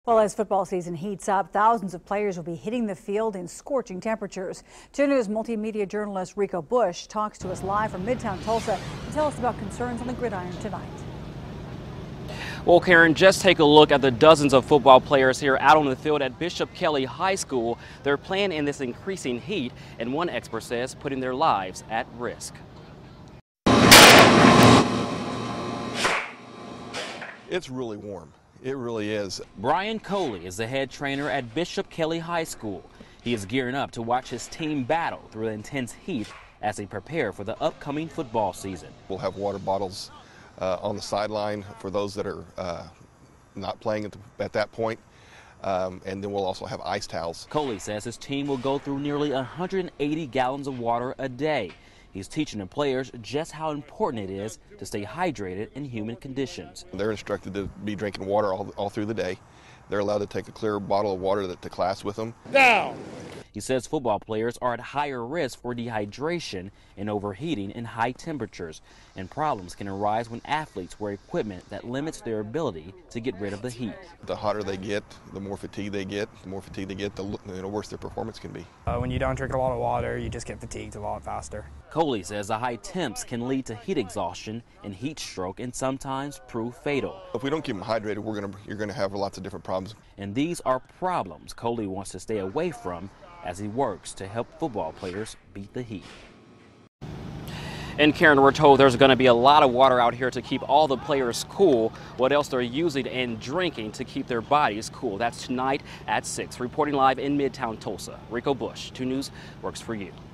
Well, as football season heats up, thousands of players will be hitting the field in scorching temperatures. 2 News multimedia journalist Rico Bush talks to us live from Midtown Tulsa to tell us about concerns on the gridiron tonight. Well, Karen, just take a look at the dozens of football players here out on the field at Bishop Kelly High School. They're playing in this increasing heat, and one expert says putting their lives at risk. It's really warm. It really is. Brian Coley is the head trainer at Bishop Kelly High School. He is gearing up to watch his team battle through the intense heat as they prepare for the upcoming football season. We'll have water bottles on the sideline for those that are not playing at that point. And then we'll also have ice towels. Coley says his team will go through nearly 180 gallons of water a day. He's teaching the players just how important it is to stay hydrated in humid conditions. They're instructed to be drinking water all through the day. They're allowed to take a clear bottle of water to class with them. Down! He says football players are at higher risk for dehydration and overheating in high temperatures, and problems can arise when athletes wear equipment that limits their ability to get rid of the heat. The hotter they get, the more fatigue they get. The more fatigue they get, the worse their performance can be. When you don't drink a lot of water, you just get fatigued a lot faster. Coley says the high temps can lead to heat exhaustion and heat stroke, and sometimes prove fatal. If we don't keep them hydrated, you're going to have lots of different problems. And these are problems Coley wants to stay away from as he works to help football players beat the heat. And Karen, we're told there's going to be a lot of water out here to keep all the players cool. What else they're using and drinking to keep their bodies cool? That's tonight at 6. Reporting live in Midtown Tulsa, Rico Bush, 2 News works for you.